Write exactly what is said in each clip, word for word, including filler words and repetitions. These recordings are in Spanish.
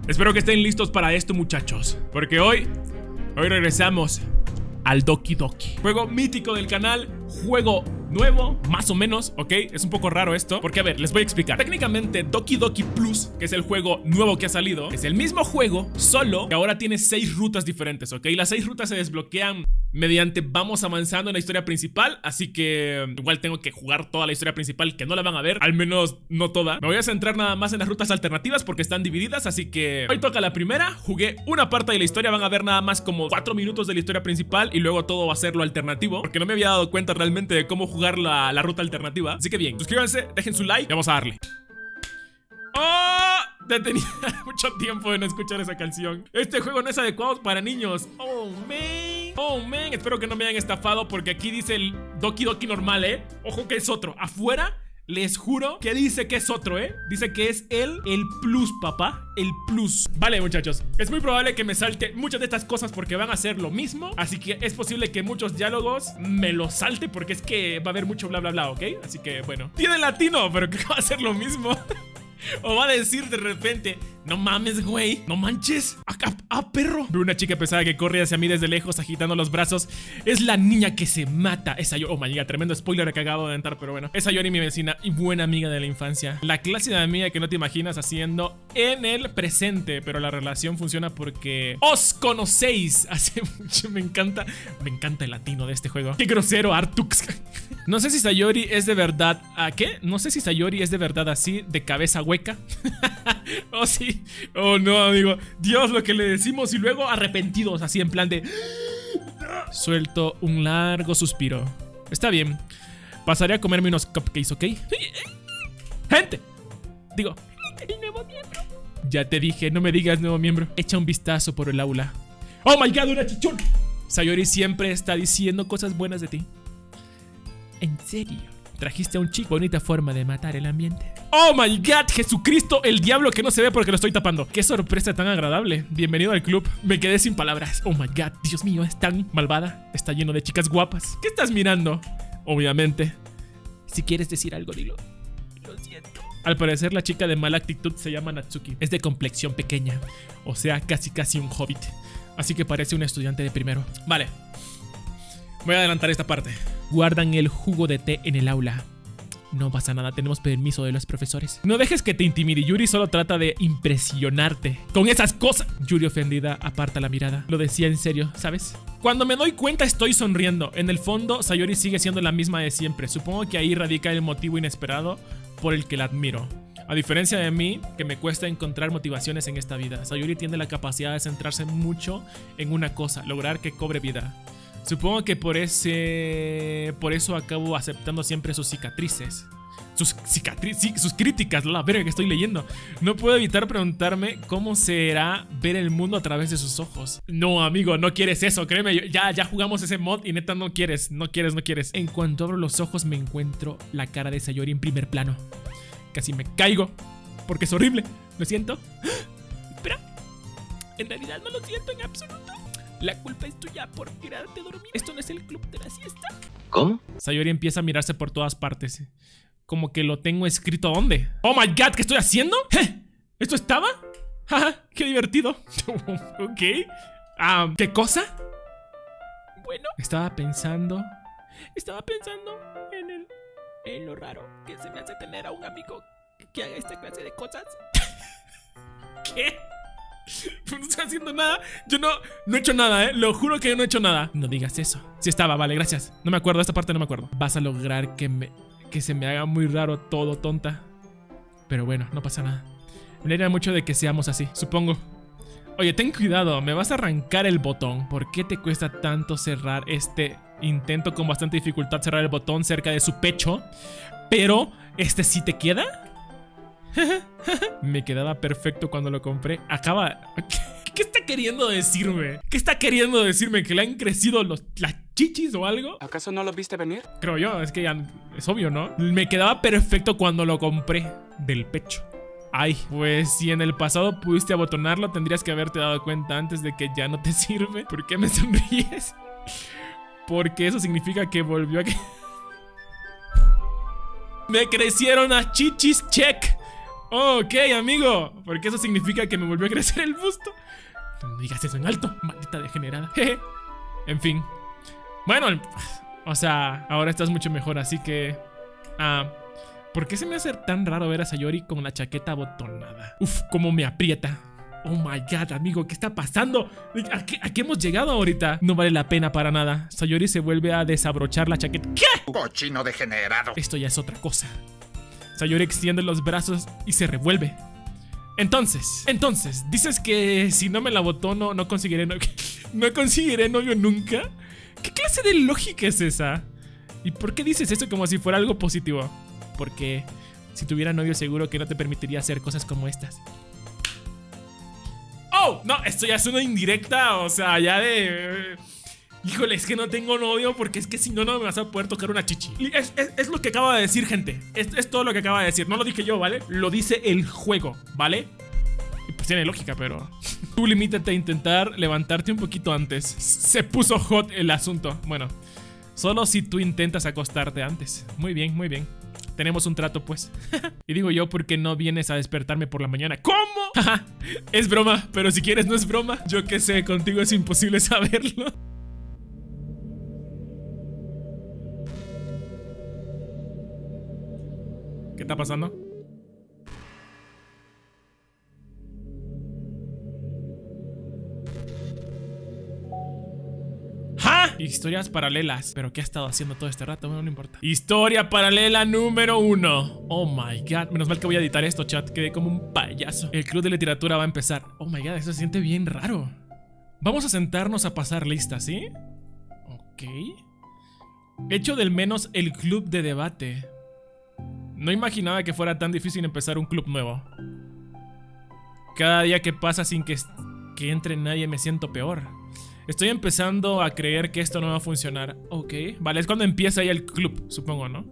Espero que estén listos para esto, muchachos, porque hoy, hoy regresamos al Doki Doki, juego mítico del canal, juego nuevo, más o menos, ¿ok? Es un poco raro esto, porque a ver, les voy a explicar. Técnicamente Doki Doki Plus, que es el juego nuevo que ha salido, es el mismo juego, solo que ahora tiene seis rutas diferentes, ¿ok? Las seis rutas se desbloquean mediante vamos avanzando en la historia principal, así que igual tengo que jugar toda la historia principal, que no la van a ver, al menos no toda. Me voy a centrar nada más en las rutas alternativas porque están divididas, así que hoy toca la primera. Jugué una parte de la historia, van a ver nada más como cuatro minutos de la historia principal y luego todo va a ser lo alternativo, porque no me había dado cuenta realmente de cómo jugar la, la ruta alternativa. Así que bien, suscríbanse, dejen su like y vamos a darle. ¡Oh! Tenía mucho tiempo de no escuchar esa canción. Este juego no es adecuado para niños. Oh, man. Oh, man. Espero que no me hayan estafado porque aquí dice el Doki Doki normal, ¿eh? Ojo que es otro. Afuera, les juro que dice que es otro, ¿eh? Dice que es el, el plus, papá. El plus. Vale, muchachos. Es muy probable que me salte muchas de estas cosas porque van a ser lo mismo. Así que es posible que muchos diálogos me los salte porque es que va a haber mucho bla, bla, bla, ¿ok? Así que, bueno. Tiene latino, pero que va a ser lo mismo. O va a decir de repente, no mames, güey, no manches. Ah, ah, perro. Veo una chica pesada que corre hacia mí desde lejos agitando los brazos. Es la niña que se mata. Esa yo, oh my god, tremendo spoiler que acabo de entrar, pero bueno. Esa Yori, mi vecina y buena amiga de la infancia. La clase de amiga que no te imaginas haciendo en el presente, pero la relación funciona porque os conocéis hace mucho. Me encanta, me encanta el latino de este juego. Qué grosero, Artux. No sé si Sayori es de verdad. ¿A qué? No sé si Sayori es de verdad así, de cabeza hueca. Oh, sí. Oh, no, amigo. Dios, lo que le decimos y luego arrepentidos, así en plan de. Suelto un largo suspiro. Está bien. Pasaré a comerme unos cupcakes, ¿ok? Gente. Digo, el nuevo miembro. Ya te dije, no me digas nuevo miembro. Echa un vistazo por el aula. Oh my god, una chichón. Sayori siempre está diciendo cosas buenas de ti. ¿En serio? Trajiste a un chico. Bonita forma de matar el ambiente. Oh my god, Jesucristo, el diablo que no se ve porque lo estoy tapando. Qué sorpresa tan agradable. Bienvenido al club. Me quedé sin palabras. Oh my god, Dios mío, es tan malvada. Está lleno de chicas guapas. ¿Qué estás mirando? Obviamente. Si quieres decir algo, dilo. Lo siento. Al parecer la chica de mala actitud se llama Natsuki. Es de complexión pequeña. O sea, casi casi un hobbit. Así que parece un estudiante de primero. Vale. Voy a adelantar esta parte. Guardan el jugo de té en el aula. No pasa nada, tenemos permiso de los profesores. No dejes que te intimide. Yuri solo trata de impresionarte con esas cosas. Yuri, ofendida, aparta la mirada. Lo decía en serio, ¿sabes? Cuando me doy cuenta estoy sonriendo. En el fondo, Sayori sigue siendo la misma de siempre. Supongo que ahí radica el motivo inesperado por el que la admiro. A diferencia de mí, que me cuesta encontrar motivaciones en esta vida, Sayori tiene la capacidad de centrarse mucho en una cosa, lograr que cobre vida. Supongo que por ese... Por eso acabo aceptando siempre sus cicatrices. Sus cicatrices... Sus críticas, la verga que estoy leyendo. No puedo evitar preguntarme cómo será ver el mundo a través de sus ojos. No, amigo, no quieres eso, créeme. Ya, ya jugamos ese mod y neta no quieres. No quieres, no quieres. En cuanto abro los ojos me encuentro la cara de Sayori en primer plano. Casi me caigo. Porque es horrible. ¿Lo siento? Espera. En realidad no lo siento en absoluto. La culpa es tuya por quedarte dormido. ¿Esto no es el club de la siesta? ¿Cómo? Sayori empieza a mirarse por todas partes. Como que lo tengo escrito ¿dónde? ¡Oh my god! ¿Qué estoy haciendo? ¿Eh? ¿Esto estaba? ¡Ja! ¡Qué divertido! Ok. Um, ¿Qué cosa? Bueno. Estaba pensando... Estaba pensando en el... En lo raro que se me hace tener a un amigo que haga esta clase de cosas. ¿Qué? No estoy haciendo nada. Yo no, no he hecho nada, eh. Lo juro que no he hecho nada. No digas eso. Sí estaba, vale, gracias. No me acuerdo, esta parte no me acuerdo. Vas a lograr que me que se me haga muy raro todo, tonta. Pero bueno, no pasa nada. Me alegra mucho de que seamos así, supongo. Oye, ten cuidado, me vas a arrancar el botón. ¿Por qué te cuesta tanto cerrar este? Intento con bastante dificultad cerrar el botón cerca de su pecho. Pero, ¿este sí te queda? Me quedaba perfecto cuando lo compré. Acaba... ¿Qué está queriendo decirme? ¿Qué está queriendo decirme? ¿Que le han crecido los, las chichis o algo? ¿Acaso no lo viste venir? Creo yo, es que ya es obvio, ¿no? Me quedaba perfecto cuando lo compré del pecho. Ay, pues si en el pasado pudiste abotonarlo, tendrías que haberte dado cuenta antes de que ya no te sirve. ¿Por qué me sonríes? Porque eso significa que volvió a que... Me crecieron las chichis, check. Oh, ok, amigo. Porque eso significa que me volvió a crecer el busto. No digas eso en alto, maldita degenerada. En fin. Bueno, o sea, ahora estás mucho mejor, así que... Ah, ¿por qué se me hace tan raro ver a Sayori con la chaqueta abotonada? Uf, cómo me aprieta. Oh my god, amigo, ¿qué está pasando? ¿A qué, ¿A qué hemos llegado ahorita? No vale la pena para nada. Sayori se vuelve a desabrochar la chaqueta. ¿Qué? Cochino degenerado. Esto ya es otra cosa. Sayori extiende los brazos y se revuelve. Entonces, entonces, dices que si no me la abotono no conseguiré novio. ¿No conseguiré novio nunca? ¿Qué clase de lógica es esa? ¿Y por qué dices eso como si fuera algo positivo? Porque si tuviera novio seguro que no te permitiría hacer cosas como estas. ¡Oh! No, esto ya es una indirecta, o sea, ya de... Híjole, es que no tengo novio porque es que si no, no me vas a poder tocar una chichi. Es, es, es lo que acaba de decir, gente. Es, es todo lo que acaba de decir. No lo dije yo, ¿vale? Lo dice el juego, ¿vale? Y pues tiene lógica, pero... Tú limítate a intentar levantarte un poquito antes. Se puso hot el asunto. Bueno, solo si tú intentas acostarte antes. Muy bien, muy bien. Tenemos un trato, pues. Y digo yo, ¿por qué no vienes a despertarme por la mañana? ¿Cómo? Es broma, pero si quieres no es broma. Yo qué sé, contigo es imposible saberlo. ¿Qué está pasando? ¡Ja! Historias paralelas. ¿Pero qué ha estado haciendo todo este rato? Bueno, no importa. Historia paralela número uno. Oh my god. Menos mal que voy a editar esto, chat. Quedé como un payaso. El club de literatura va a empezar. Oh my god, eso se siente bien raro. Vamos a sentarnos a pasar listas, ¿sí? Ok. Hecho del menos el club de debate. No imaginaba que fuera tan difícil empezar un club nuevo. Cada día que pasa sin que, que entre nadie me siento peor. Estoy empezando a creer que esto no va a funcionar. Ok, vale, es cuando empieza ya el club, supongo, ¿no?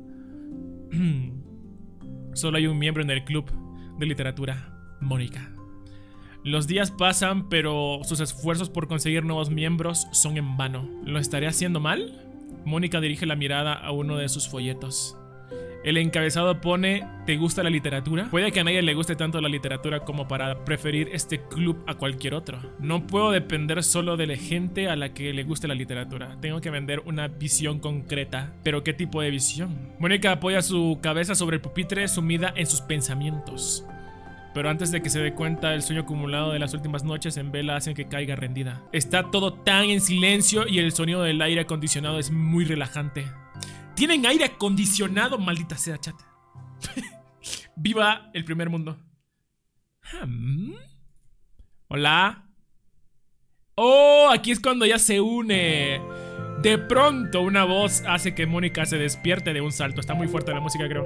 Solo hay un miembro en el club de literatura, Mónica. Los días pasan, pero sus esfuerzos por conseguir nuevos miembros son en vano. ¿Lo estaré haciendo mal? Mónica dirige la mirada a uno de sus folletos. El encabezado pone: ¿te gusta la literatura? Puede que a nadie le guste tanto la literatura como para preferir este club a cualquier otro. No puedo depender solo de la gente a la que le guste la literatura. Tengo que vender una visión concreta. ¿Pero qué tipo de visión? Mónica apoya su cabeza sobre el pupitre, sumida en sus pensamientos. Pero antes de que se dé cuenta, el sueño acumulado de las últimas noches en vela hacen que caiga rendida. Está todo tan en silencio y el sonido del aire acondicionado es muy relajante. Tienen aire acondicionado, maldita sea, chat. Viva el primer mundo. Hmm. Hola. Oh, aquí es cuando ya se une. De pronto una voz hace que Mónica se despierte de un salto. Está muy fuerte la música, creo.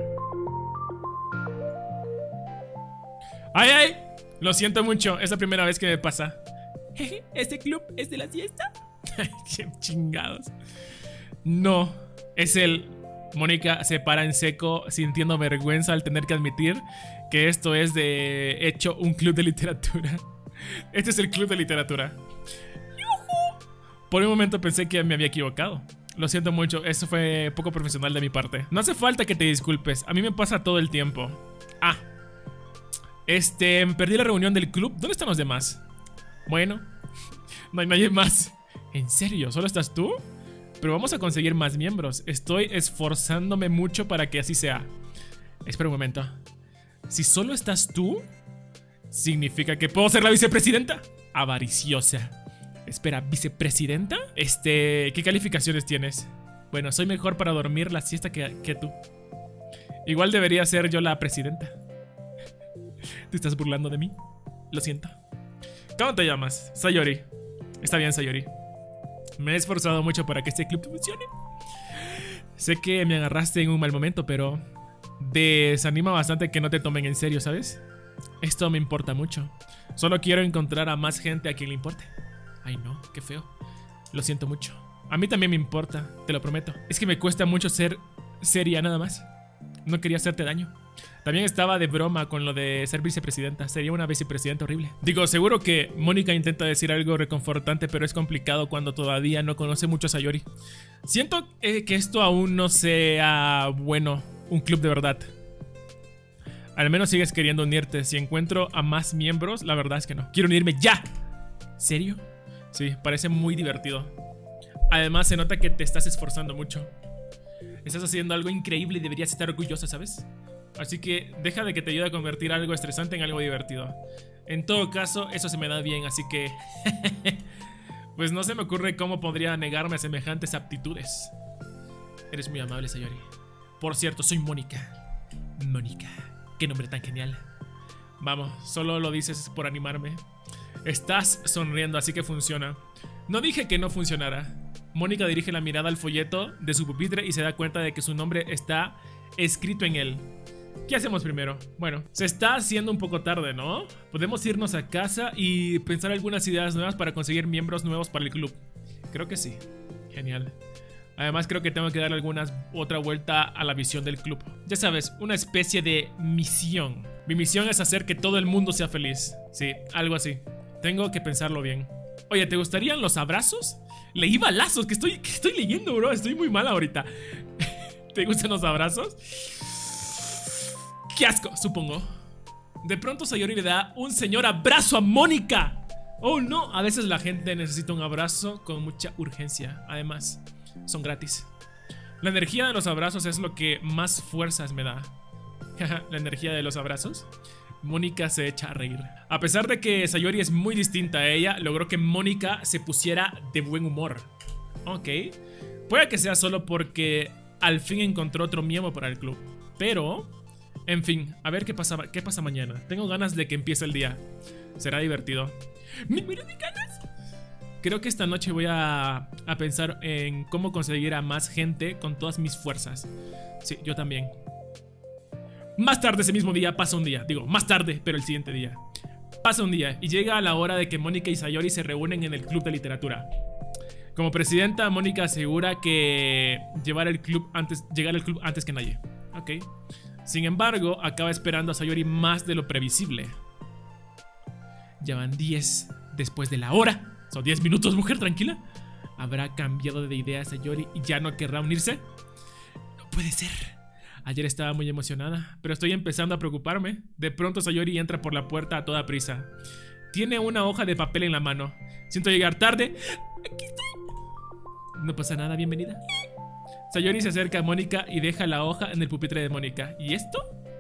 ¡Ay, ay! Lo siento mucho, es la primera vez que me pasa. ¿Este club es de la siesta? ¡Qué chingados! No, es el... Mónica se para en seco, sintiendo vergüenza al tener que admitir que esto es de hecho un club de literatura. Este es el club de literatura. ¡Yujú! Por un momento pensé que me había equivocado. Lo siento mucho, eso fue poco profesional de mi parte. No hace falta que te disculpes, a mí me pasa todo el tiempo. Ah, Este, perdí la reunión del club. ¿Dónde están los demás? Bueno, no hay nadie más. ¿En serio? ¿Solo estás tú? Pero vamos a conseguir más miembros. Estoy esforzándome mucho para que así sea. Espera un momento. Si solo estás tú, ¿significa que puedo ser la vicepresidenta? Avariciosa. Espera, ¿vicepresidenta? Este, ¿qué calificaciones tienes? Bueno, soy mejor para dormir la siesta que, que tú. Igual debería ser yo la presidenta. ¿Te estás burlando de mí? Lo siento. ¿Cómo te llamas? Sayori. Está bien, Sayori. Me he esforzado mucho para que este club funcione. Sé que me agarraste en un mal momento, pero desanima bastante que no te tomen en serio, ¿sabes? Esto me importa mucho. Solo quiero encontrar a más gente a quien le importe. Ay no, qué feo. Lo siento mucho. A mí también me importa, te lo prometo. Es que me cuesta mucho ser seria nada más. No quería hacerte daño. También estaba de broma con lo de ser vicepresidenta. Sería una vicepresidenta horrible. Digo, seguro que Mónica intenta decir algo reconfortante, pero es complicado cuando todavía no conoce mucho a Sayori. Siento eh, que esto aún no sea, bueno, un club de verdad. Al menos sigues queriendo unirte. Si encuentro a más miembros, la verdad es que no. Quiero unirme ya. ¿Serio? Sí, parece muy divertido. Además se nota que te estás esforzando mucho. Estás haciendo algo increíble y deberías estar orgullosa, ¿sabes? Así que deja de que te ayude a convertir algo estresante en algo divertido. En todo caso, eso se me da bien, así que... pues no se me ocurre cómo podría negarme a semejantes aptitudes. Eres muy amable, Sayori. Por cierto, soy Mónica. Mónica, qué nombre tan genial. Vamos, solo lo dices por animarme. Estás sonriendo, así que funciona. No dije que no funcionara. Mónica dirige la mirada al folleto de su pupitre y se da cuenta de que su nombre está escrito en él. ¿Qué hacemos primero? Bueno, se está haciendo un poco tarde, ¿no? Podemos irnos a casa y pensar algunas ideas nuevas para conseguir miembros nuevos para el club. Creo que sí. Genial. Además creo que tengo que darle algunas otra vuelta a la visión del club. Ya sabes, una especie de misión. Mi misión es hacer que todo el mundo sea feliz. Sí, algo así. Tengo que pensarlo bien. Oye, ¿te gustarían los abrazos? Leí balazos, que estoy, que estoy leyendo, bro. Estoy muy mal ahorita. ¿Te gustan los abrazos? ¡Qué asco! Supongo. De pronto Sayori le da un señor abrazo a Mónica. Oh no, a veces la gente necesita un abrazo con mucha urgencia. Además, son gratis. La energía de los abrazos es lo que más fuerzas me da. La energía de los abrazos. Mónica se echa a reír. A pesar de que Sayori es muy distinta a ella, logró que Mónica se pusiera de buen humor. Ok. Puede que sea solo porque al fin encontró otro miembro para el club. Pero, en fin, a ver qué pasa, qué pasa mañana. Tengo ganas de que empiece el día. Será divertido. ¡Me muero de ganas! Creo que esta noche voy a, a pensar en cómo conseguir a más gente con todas mis fuerzas. Sí, yo también. Más tarde ese mismo día pasa un día. Digo, más tarde, pero el siguiente día. Pasa un día y llega la hora de que Mónica y Sayori se reúnen en el club de literatura. Como presidenta, Mónica asegura que llevar el club antes, llegar al club antes que nadie. Ok. Sin embargo, acaba esperando a Sayori más de lo previsible. Ya van diez después de la hora. Son diez minutos, mujer, tranquila. ¿Habrá cambiado de idea Sayori y ya no querrá unirse? No puede ser. Ayer estaba muy emocionada, pero estoy empezando a preocuparme. De pronto Sayori entra por la puerta a toda prisa. Tiene una hoja de papel en la mano. Siento llegar tarde. Aquí estoy. No pasa nada, bienvenida. Sayori se acerca a Mónica y deja la hoja en el pupitre de Mónica. ¿Y esto?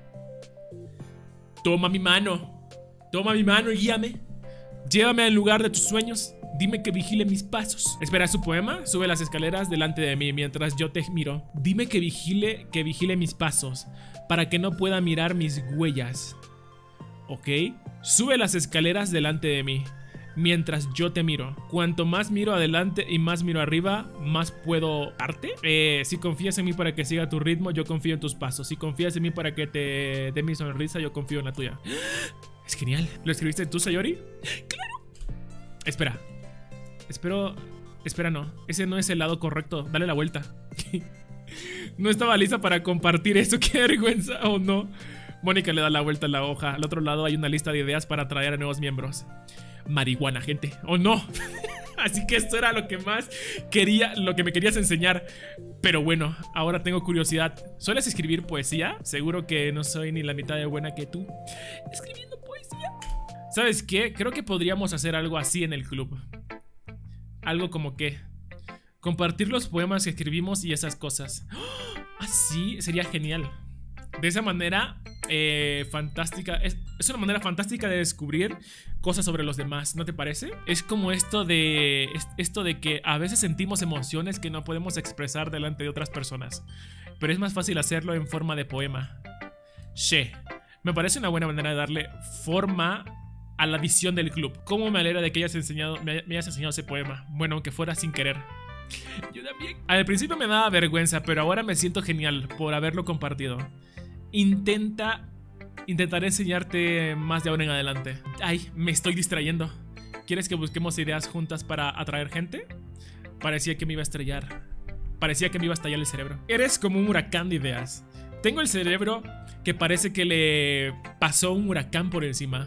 Toma mi mano. Toma mi mano y guíame. Llévame al lugar de tus sueños. Dime que vigile mis pasos. Espera su poema. Sube las escaleras delante de mí mientras yo te miro. Dime que vigile, que vigile mis pasos, para que no pueda mirar mis huellas. Ok. Sube las escaleras delante de mí mientras yo te miro. Cuanto más miro adelante y más miro arriba, más puedo darte. Eh, si confías en mí para que siga tu ritmo, yo confío en tus pasos. Si confías en mí para que te dé mi sonrisa, yo confío en la tuya. Es genial. ¿Lo escribiste tú, Sayori? ¡Claro! Espera. Espero... Espera, no. Ese no es el lado correcto. Dale la vuelta. No estaba lista para compartir eso. ¡Qué vergüenza! ¿O no? Mónica le da la vuelta a la hoja. Al otro lado hay una lista de ideas para atraer a nuevos miembros. Marihuana, gente. ¡Oh, no! Así que esto era lo que más quería, lo que me querías enseñar. Pero bueno, ahora tengo curiosidad. ¿Sueles escribir poesía? Seguro que no soy ni la mitad de buena que tú escribiendo poesía. ¿Sabes qué? Creo que podríamos hacer algo así en el club. Algo como que compartir los poemas que escribimos y esas cosas. Así sería genial. De esa manera eh, fantástica. Es, es una manera fantástica de descubrir cosas sobre los demás, ¿no te parece? Es como esto de es, esto de que a veces sentimos emociones que no podemos expresar delante de otras personas, pero es más fácil hacerlo en forma de poema. She, me parece una buena manera de darle forma a la visión del club. ¿Cómo me alegra de que hayas enseñado, me, me hayas enseñado ese poema? Bueno, aunque fuera sin querer. Yo también. Al principio me daba vergüenza, pero ahora me siento genial por haberlo compartido. Intenta... Intentaré enseñarte más de ahora en adelante. Ay, me estoy distrayendo. ¿Quieres que busquemos ideas juntas para atraer gente? Parecía que me iba a estrellar. Parecía que me iba a estallar el cerebro. Eres como un huracán de ideas. Tengo el cerebro que parece que le pasó un huracán por encima.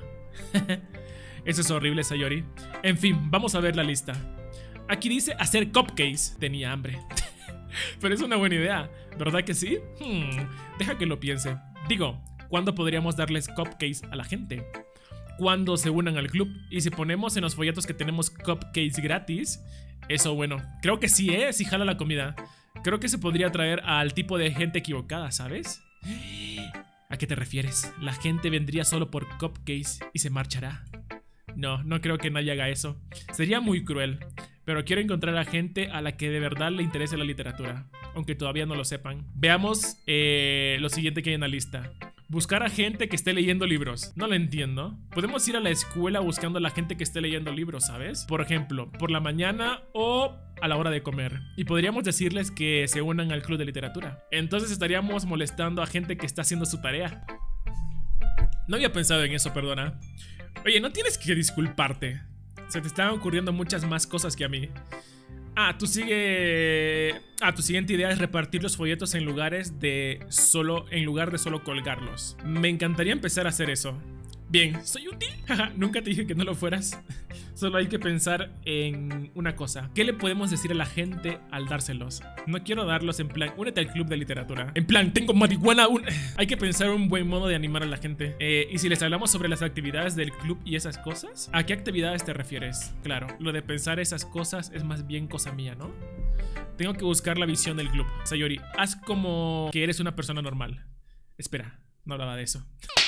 Eso es horrible, Sayori. En fin, vamos a ver la lista. Aquí dice hacer cupcakes. Tenía hambre. Pero es una buena idea, ¿verdad que sí? Hmm, deja que lo piense. Digo, ¿cuándo podríamos darles cupcakes a la gente? Cuando se unan al club. Y si ponemos en los folletos que tenemos cupcakes gratis, eso bueno, creo que sí, ¿eh? Sí jala la comida. Creo que se podría atraer al tipo de gente equivocada, ¿sabes? ¿A qué te refieres? La gente vendría solo por cupcakes y se marchará. No, no creo que nadie haga eso. Sería muy cruel. Pero quiero encontrar a gente a la que de verdad le interese la literatura, aunque todavía no lo sepan. Veamos eh, lo siguiente que hay en la lista. Buscar a gente que esté leyendo libros. No lo entiendo. Podemos ir a la escuela buscando a la gente que esté leyendo libros, ¿sabes? Por ejemplo, por la mañana o a la hora de comer. Y podríamos decirles que se unan al club de literatura. Entonces estaríamos molestando a gente que está haciendo su tarea. No había pensado en eso, perdona. Oye, no tienes que disculparte. Se te están ocurriendo muchas más cosas que a mí. Ah, tú sigue... Ah, tu siguiente idea es repartir los folletos en lugares de solo... En lugar de solo colgarlos. Me encantaría empezar a hacer eso. Bien, ¿soy útil? Nunca te dije que no lo fueras. Solo hay que pensar en una cosa. ¿Qué le podemos decir a la gente al dárselos? No quiero darlos en plan, únete al club de literatura. En plan, tengo marihuana. Un... Hay que pensar un buen modo de animar a la gente. Eh, y si les hablamos sobre las actividades del club y esas cosas, ¿a qué actividades te refieres? Claro, lo de pensar esas cosas es más bien cosa mía, ¿no? Tengo que buscar la visión del club. Sayori, haz como que eres una persona normal. Espera, no hablaba de eso.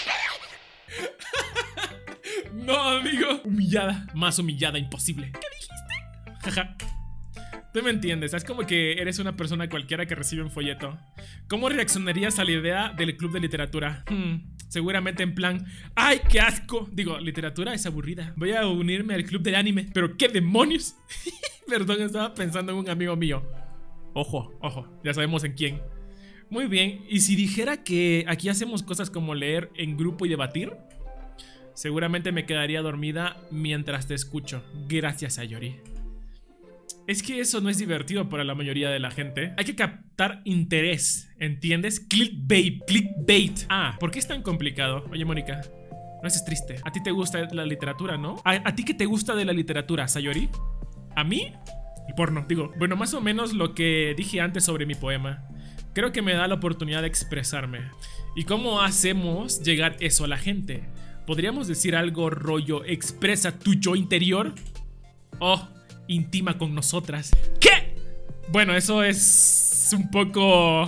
No, amigo. Humillada. Más humillada, imposible. ¿Qué dijiste? Jaja. Tú me entiendes. Es como que eres una persona cualquiera que recibe un folleto. ¿Cómo reaccionarías a la idea del club de literatura? Hmm, seguramente en plan, ¡ay, qué asco! Digo, literatura es aburrida. Voy a unirme al club del anime. ¿Pero qué demonios? Perdón, estaba pensando en un amigo mío. Ojo, ojo. Ya sabemos en quién. Muy bien. ¿Y si dijera que aquí hacemos cosas como leer en grupo y debatir? Seguramente me quedaría dormida mientras te escucho. Gracias, Sayori. Es que eso no es divertido para la mayoría de la gente. Hay que captar interés, ¿entiendes? Clickbait, clickbait. Ah, ¿por qué es tan complicado? Oye, Mónica, no estés triste. A ti te gusta la literatura, ¿no? ¿A, a ti qué te gusta de la literatura, Sayori? ¿A mí? El porno, digo. Bueno, más o menos lo que dije antes sobre mi poema. Creo que me da la oportunidad de expresarme. ¿Y cómo hacemos llegar eso a la gente? ¿Podríamos decir algo rollo expresa tu yo interior? Oh, intima con nosotras. ¿Qué? Bueno, eso es un poco...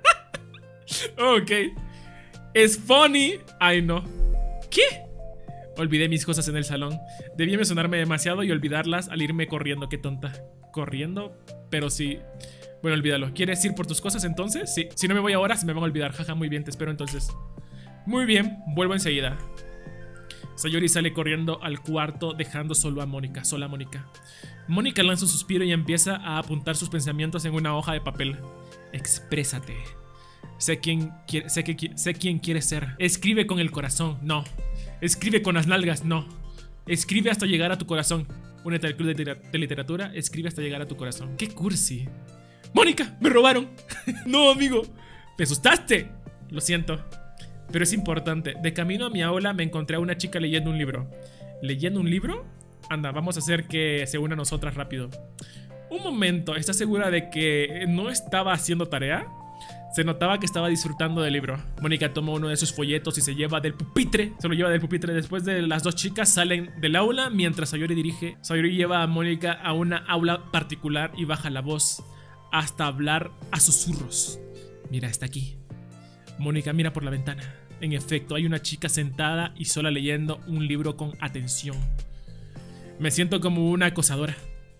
Ok. Es funny. Ay, no. ¿Qué? Olvidé mis cosas en el salón. Debí emocionarme demasiado y olvidarlas al irme corriendo. Qué tonta. ¿Corriendo? Pero sí. Bueno, olvídalo. ¿Quieres ir por tus cosas entonces? Sí. Si no me voy ahora, se me van a olvidar. Jaja, muy bien, te espero entonces. Muy bien, vuelvo enseguida. Sayori sale corriendo al cuarto dejando solo a Mónica, sola a Mónica. Mónica lanza un suspiro y empieza a apuntar sus pensamientos en una hoja de papel. Exprésate. Sé quién quiere, sé que, sé quién quieres ser. Escribe con el corazón, no. Escribe con las nalgas, no. Escribe hasta llegar a tu corazón. Únete al club de, de literatura, escribe hasta llegar a tu corazón. ¡Qué cursi! ¡Mónica! ¡Me robaron! ¡No, amigo! ¡Me asustaste! Lo siento. Pero es importante. De camino a mi aula me encontré a una chica leyendo un libro. ¿Leyendo un libro? Anda, vamos a hacer que se una a nosotras rápido. Un momento, ¿estás segura de que no estaba haciendo tarea? Se notaba que estaba disfrutando del libro. Mónica toma uno de sus folletos y se lleva del pupitre. Se lo lleva del pupitre. Después de las dos chicas salen del aula mientras Sayori dirige. Sayori lleva a Mónica a una aula particular y baja la voz hasta hablar a susurros. Mira, está aquí. Mónica mira por la ventana. En efecto, hay una chica sentada y sola leyendo un libro con atención. Me siento como una acosadora.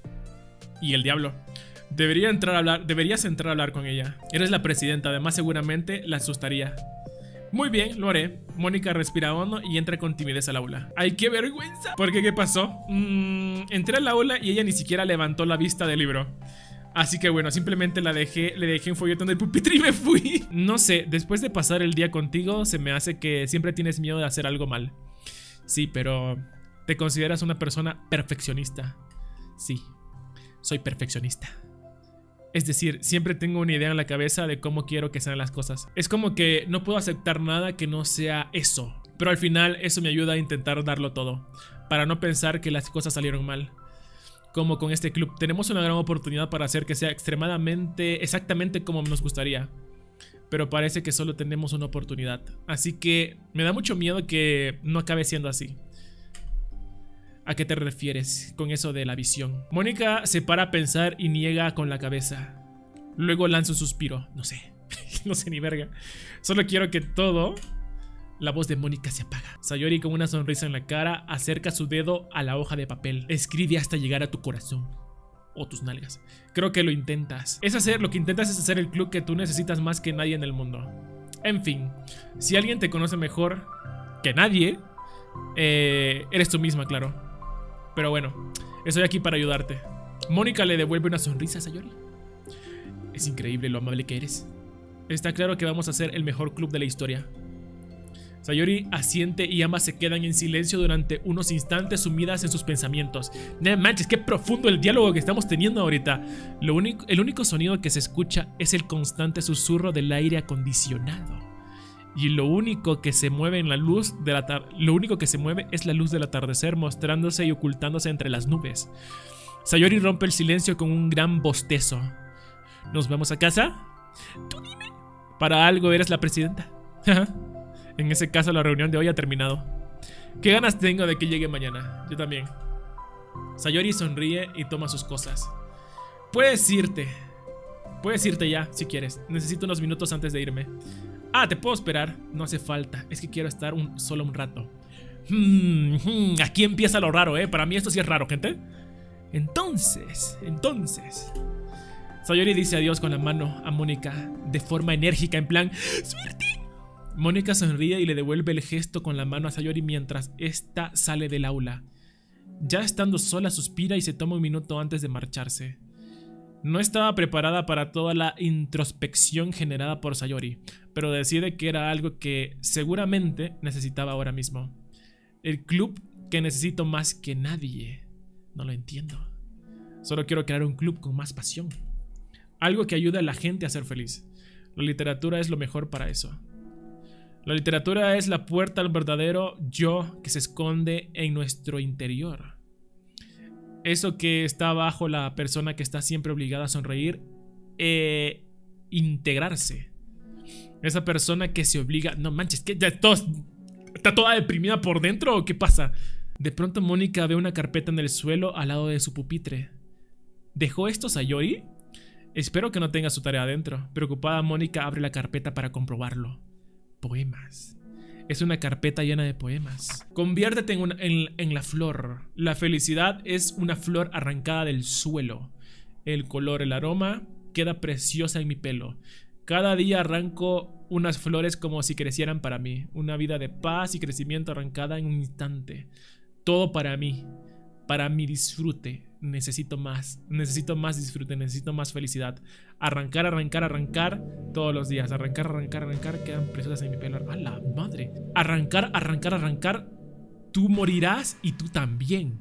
Y el diablo. Debería entrar a hablar, deberías entrar a hablar con ella. Eres la presidenta, además seguramente la asustaría. Muy bien, lo haré. Mónica respira hondo y entra con timidez al aula. ¡Ay, qué vergüenza! ¿Por qué? ¿Qué pasó? Mm, entré al aula y ella ni siquiera levantó la vista del libro. Así que bueno, simplemente la dejé, le dejé un folleto en el pupitre y me fui. No sé, después de pasar el día contigo, se me hace que siempre tienes miedo de hacer algo mal. Sí, pero ¿te consideras una persona perfeccionista? Sí, soy perfeccionista. Es decir, siempre tengo una idea en la cabeza de cómo quiero que sean las cosas. Es como que no puedo aceptar nada que no sea eso. Pero al final eso me ayuda a intentar darlo todo, para no pensar que las cosas salieron mal. Como con este club, tenemos una gran oportunidad para hacer que sea extremadamente, exactamente como nos gustaría. pero parece que solo tenemos una oportunidad. Así que me da mucho miedo que no acabe siendo así. ¿A qué te refieres con eso de la visión? Mónica se para a pensar y niega con la cabeza. Luego lanza un suspiro. No sé. No sé ni verga. Solo quiero que todo... La voz de Mónica se apaga. Sayori, con una sonrisa en la cara, acerca su dedo a la hoja de papel. Escribe hasta llegar a tu corazón. O tus nalgas. Creo que lo intentas. Es hacer, lo que intentas es hacer el club que tú necesitas más que nadie en el mundo. En fin. Si alguien te conoce mejor que nadie, eh, eres tú misma, claro. Pero bueno, estoy aquí para ayudarte. Mónica le devuelve una sonrisa a Sayori. Es increíble lo amable que eres. Está claro que vamos a ser el mejor club de la historia. Sayori asiente y ambas se quedan en silencio durante unos instantes sumidas en sus pensamientos. No manches, qué profundo el diálogo que estamos teniendo ahorita. Lo único, el único sonido que se escucha es el constante susurro del aire acondicionado. Y lo único que se mueve en la luz de la tar- lo único que se mueve es la luz del atardecer mostrándose y ocultándose entre las nubes. Sayori rompe el silencio con un gran bostezo. ¿Nos vamos a casa? Tú dime. Para algo eres la presidenta. En ese caso la reunión de hoy ha terminado. ¿Qué ganas tengo de que llegue mañana? Yo también. Sayori sonríe y toma sus cosas. Puedes irte. Puedes irte ya, si quieres. Necesito unos minutos antes de irme. Ah, ¿te puedo esperar? No hace falta. Es que quiero estar un, solo un rato. Hmm, hmm, aquí empieza lo raro, ¿eh? Para mí esto sí es raro, gente. Entonces, entonces... Sayori dice adiós con la mano a Mónica de forma enérgica, en plan... ¡Suerte! Mónica sonríe y le devuelve el gesto con la mano a Sayori mientras ésta sale del aula. Ya estando sola, suspira y se toma un minuto antes de marcharse. No estaba preparada para toda la introspección generada por Sayori, pero decide que era algo que seguramente necesitaba ahora mismo. El club que necesito más que nadie. No lo entiendo. Solo quiero crear un club con más pasión. Algo que ayude a la gente a ser feliz. La literatura es lo mejor para eso. La literatura es la puerta al verdadero yo que se esconde en nuestro interior. Eso que está bajo la persona que está siempre obligada a sonreír e integrarse. Esa persona que se obliga... No manches, ¿qué? ¿Ya todo, ¿Está toda deprimida por dentro o qué pasa? De pronto Mónica ve una carpeta en el suelo al lado de su pupitre. ¿Dejó esto Sayori? Espero que no tenga su tarea adentro. Preocupada, Mónica abre la carpeta para comprobarlo. Poemas. Es una carpeta llena de poemas. Conviértete en, una, en, en la flor. La felicidad es una flor arrancada del suelo. El color, el aroma queda preciosa en mi pelo. Cada día arranco unas flores como si crecieran para mí. Una vida de paz y crecimiento arrancada en un instante. Todo para mí. Para mi disfrute. Necesito más. Necesito más disfrute. Necesito más felicidad. Arrancar, arrancar, arrancar todos los días. Arrancar, arrancar, arrancar. Quedan preciosas en mi pelo. ¡A la madre! Arrancar, arrancar, arrancar. Tú morirás y tú también.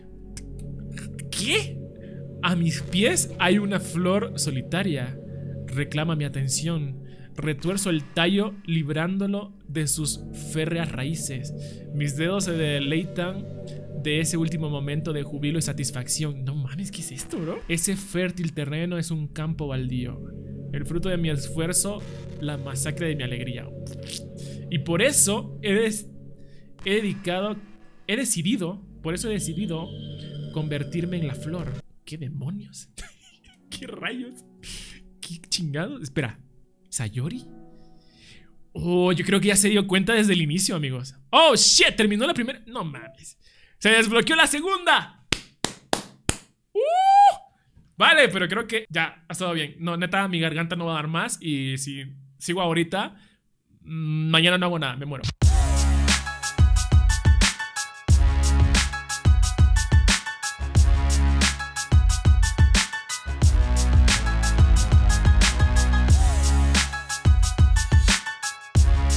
¿Qué? A mis pies hay una flor solitaria. Reclama mi atención. Retuerzo el tallo librándolo de sus férreas raíces. Mis dedos se deleitan de ese último momento de jubilo y satisfacción. No mames, ¿qué es esto, bro? Ese fértil terreno es un campo baldío. El fruto de mi esfuerzo, la masacre de mi alegría. Y por eso he, des he dedicado, he decidido, por eso he decidido convertirme en la flor. ¿Qué demonios? ¿Qué rayos? ¿Qué chingados? Espera, ¿Sayori? Oh, yo creo que ya se dio cuenta desde el inicio, amigos. Oh, shit, terminó la primera. No mames. Se desbloqueó la segunda. Uh, vale, pero creo que ya ha estado bien. No, neta, mi garganta no va a dar más. Y si sigo ahorita, mañana no hago nada, me muero.